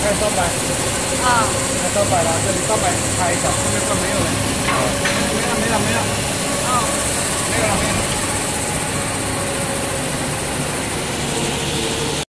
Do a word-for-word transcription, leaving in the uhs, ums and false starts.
看三百， 啊， 看三百了，这里三百开一下，后面快没有了。